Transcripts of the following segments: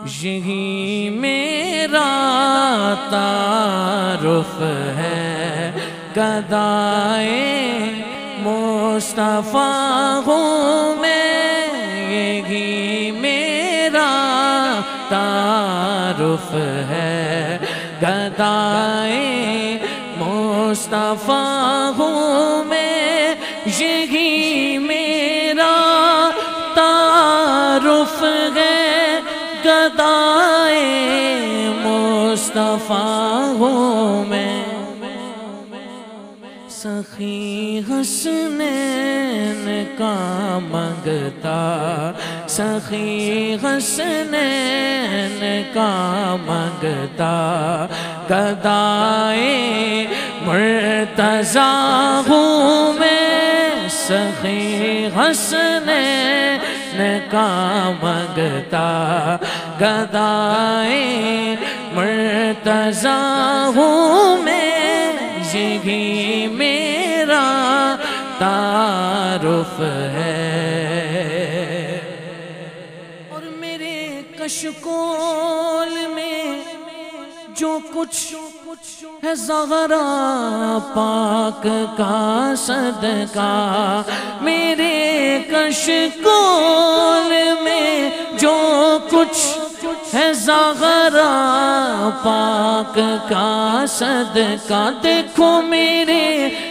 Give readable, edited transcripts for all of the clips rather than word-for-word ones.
यही मेरा तारुफ है गदाए मुस्तफा हूँ मैं, यही मेरा तारुफ है गदाए मुस्तफा हूँ मैं, यही मेरा तारुफ है गदाए मुस्तफा हूँ मैं। सखी हसनैन का मंगता, सखी हसनैन का मंगता गदाए मुर्तज़ा हूँ मैं, सखी हसनैन का मंगता गदाए मुर्तज़ा हूँ मैं, यही मेरा तारुफ है। और मेरे कशकोल में जो कुछ है ज़हरा पाक का सदका, मेरे कशकोल में जो कुछ है ज़हरा पाक का सदका। देखो मेरे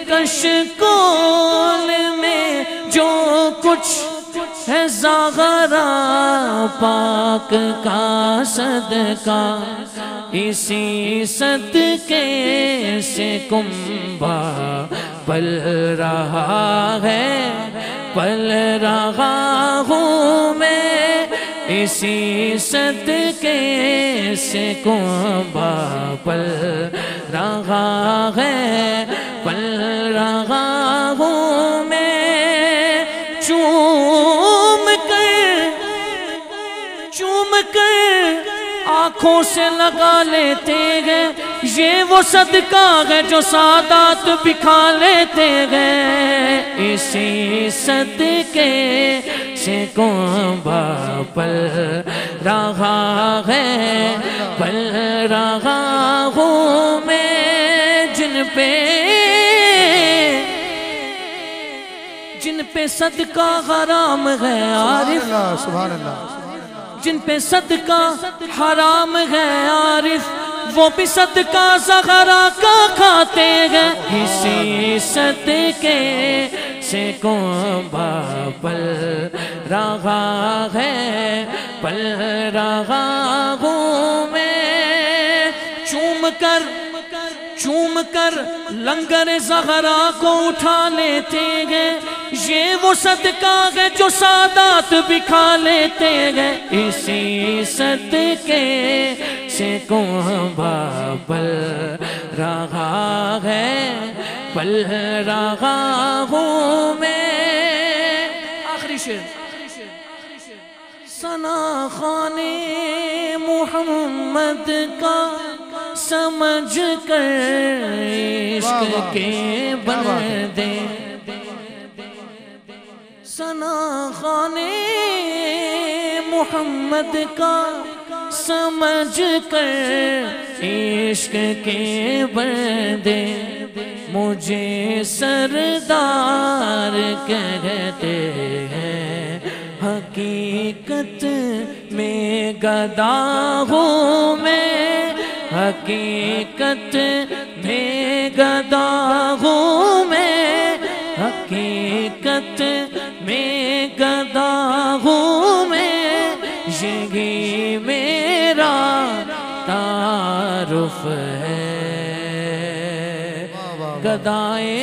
कशकोल में जो कुछ है ज़हरा पाक का सदका, इसी सदके से कुंभा पल रहा है, पल रहा हूँ मैं, इसी सदके से कुंभा पल रहा है, पल रहा हूँ मैं। चूम कर आँखों से लगा लेते हैं, ये वो सदका है जो सादात बिखा लेते हैं, इसी सदके से कुंभा पल रहा है, पल रहा हूँ मैं। जिन पे सदका हराम है आरिफ, सुभान अल्लाह, जिन पे सदका हराम है आरिफ, वो भी सदका ज़हरा का खाते हैं, इसी सदके से कुंभा पल रहा है, पल रहा हूँ मैं। चूम कर लंगर ज़हरा को उठा लेते हैं, ये वो सदका है जो सादात बिखा लेते हैं, इसी सदके से कुंभा पल रहा है, पल रहा हूँ मैं। आखिरी शेर, सना खाने मोहम्मद का समझ कर इश्क के बंदे, सना खाने मोहम्मद का समझ कर इश्क के बंदे, मुझे सरदार कहते हैं, हकीकत में गदा हूँ मैं, हकीकत में गदा हूँ मैं, हकीकत में गदा हूँ मैं, यही मेरा तारुफ है गदाए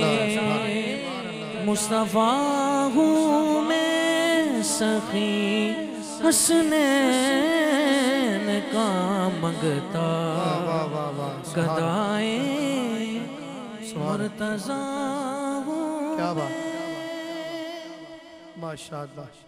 मुस्तफा हूँ मैं, सखी हसनैन का मंगता गदाए मुर्तज़ा हूँ। क्या बात, माशाअल्लाह।